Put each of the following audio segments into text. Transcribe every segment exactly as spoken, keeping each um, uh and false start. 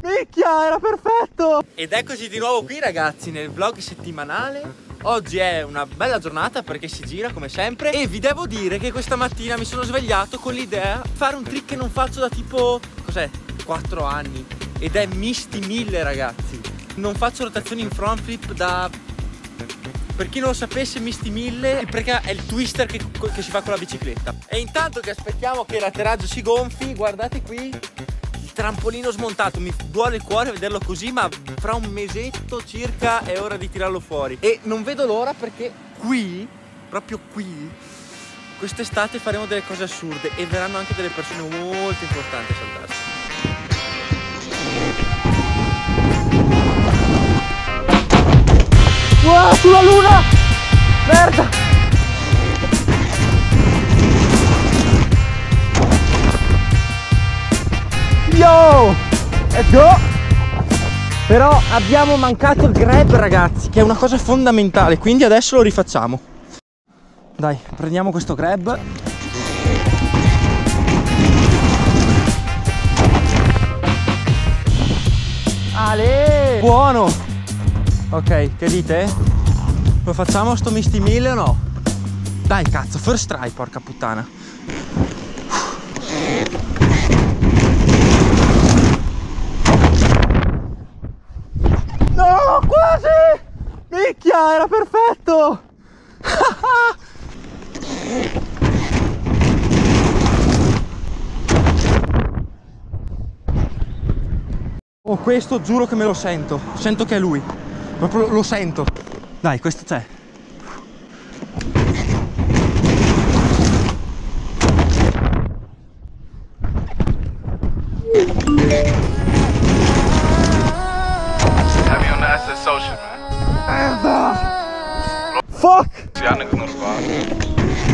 Minchia, era perfetto! Ed eccoci di nuovo qui ragazzi nel vlog settimanale. Oggi è una bella giornata perché si gira come sempre. E vi devo dire che questa mattina mi sono svegliato con l'idea di fare un trick che non faccio da tipo, cos'è, quattro anni. Ed è Misty mille ragazzi. Non faccio rotazioni in front flip da... Per chi non lo sapesse, Misty mille perché è il twister che, che si fa con la bicicletta. E intanto che aspettiamo che l'atterraggio si gonfi, guardate qui il trampolino smontato. Mi duole il cuore vederlo così, ma fra un mesetto circa è ora di tirarlo fuori. E non vedo l'ora perché qui, proprio qui, quest'estate faremo delle cose assurde e verranno anche delle persone molto importanti a saltarci. Wow, sulla luna! Merda! Yo! Let's go! Però abbiamo mancato il grab ragazzi, che è una cosa fondamentale, quindi adesso lo rifacciamo. Dai, prendiamo questo grab. Ale! Buono! Ok, che dite? Lo facciamo sto Misty mille o no? Dai cazzo, first try, porca puttana. No, quasi! Minchia, era perfetto! Oh, questo giuro che me lo sento. Sento che è lui. Proprio lo sento. Dai, questo c'è. Heavy on the S S social, man. Merda! Fuck! Y'all niggas know the vibe.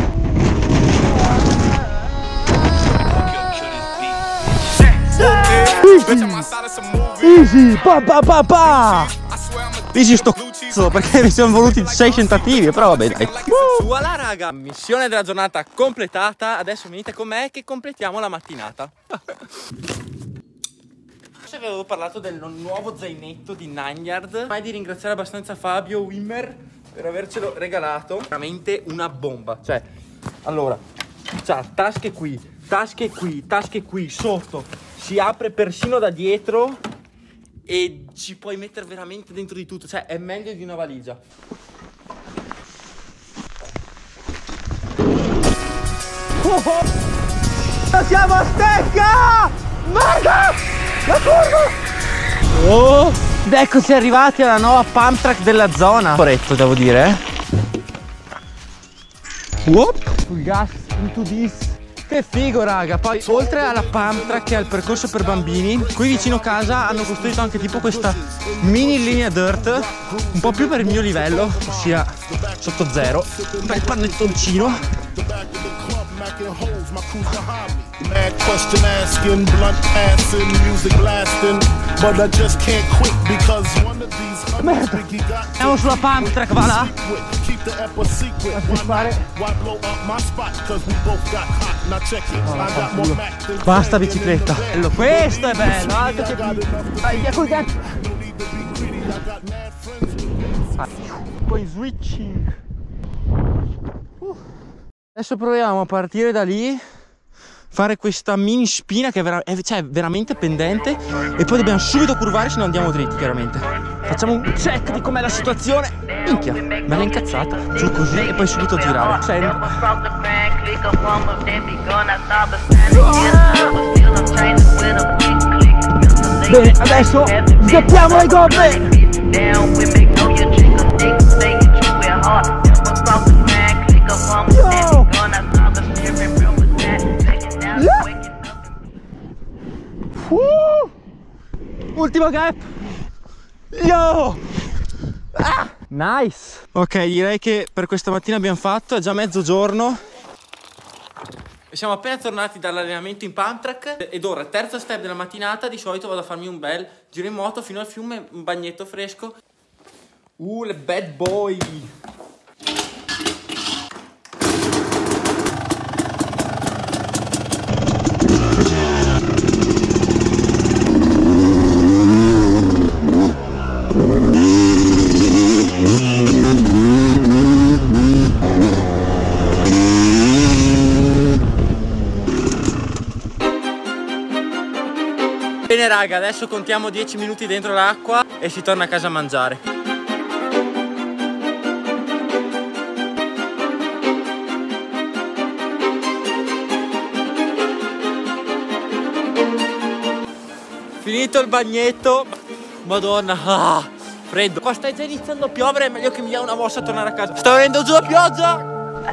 Easy! Pa pa pa pa! Easy sto cazzo, perché mi sono voluti sei tentativi, però vabbè dai. Uh. Voilà raga, missione della giornata completata. Adesso venite con me che completiamo la mattinata. Forse avevo parlato del nuovo zainetto di Nine-Yard. Mai di ringraziare abbastanza Fabio Wimmer per avercelo regalato. Veramente una bomba. Cioè, allora, c'ha tasche qui, tasche qui, tasche qui, sotto. Si apre persino da dietro e ci puoi mettere veramente dentro di tutto. Cioè, è meglio di una valigia. Oh, oh. Siamo a stecca! Merda! La curva! Oh! Ed eccoci arrivati alla nuova pump track della zona. Corretto, devo dire, eh? Whoop! Sul gas into this. Che figo raga. Poi oltre alla pump track e al percorso per bambini, qui vicino casa hanno costruito anche tipo questa mini linea dirt, un po' più per il mio livello, ossia sotto zero. Bel panettoncino. Mad question asking, blunt passing, music blasting, but I just can't quit because one of these Merda. Siamo sulla pump track, va là. keep the epic secret. Why blow up my spot? Cause we both got hot. Now check it. I got more Mac than Basta bicicletta. Bello, questo è bello. Altro che vai via col gatto. Poi switching. Uh. Adesso proviamo a partire da lì, fare questa mini spina che è, vera è cioè, veramente pendente, e poi dobbiamo subito curvare se non andiamo dritti chiaramente. Facciamo un check di com'è la situazione. Minchia, bella incazzata. Giù così e poi subito girare. Sento. Bene, adesso sgappiamo le gomme. Yo! Uh! Ultimo gap. Yo! Ah! Nice. Ok, direi che per questa mattina abbiamo fatto, è già mezzogiorno. Siamo appena tornati dall'allenamento in pump track ed ora, terzo step della mattinata. Di solito vado a farmi un bel giro in moto fino al fiume, un bagnetto fresco. Uh, le bad boy. Bene raga, adesso contiamo dieci minuti dentro l'acqua e si torna a casa a mangiare. Finito il bagnetto. Madonna, ah, freddo. Qua sta già iniziando a piovere, è meglio che mi dia una mossa a tornare a casa. Sta venendo giù la pioggia.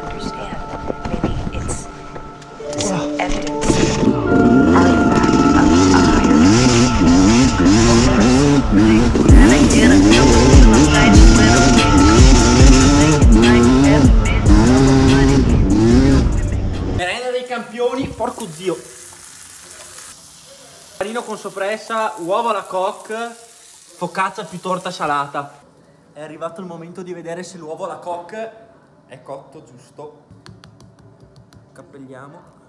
Merenda dei campioni, porco zio. Panino con soppressa, uovo alla coque, focaccia più torta salata. È arrivato il momento di vedere se l'uovo alla coque è cotto giusto. Cappelliamo.